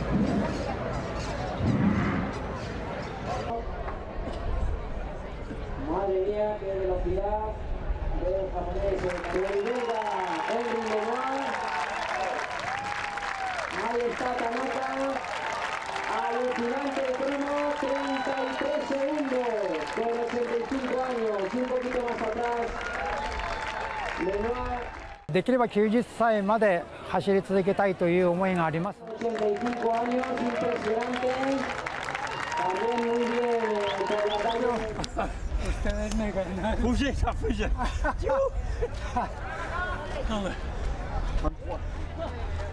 Madre mía, qué velocidad del japonés, el belga, Hiroo Tanaka. Ahí está Tanaka, alucinante crono, 33 segundos, con 85 años, un poquito más atrás. Lenoir, できれば90歳まで走り続けたいという思いがあります。 85 años, impresionante. También muy bien por la calle. Ustedes me ganan. Fuye, fuye.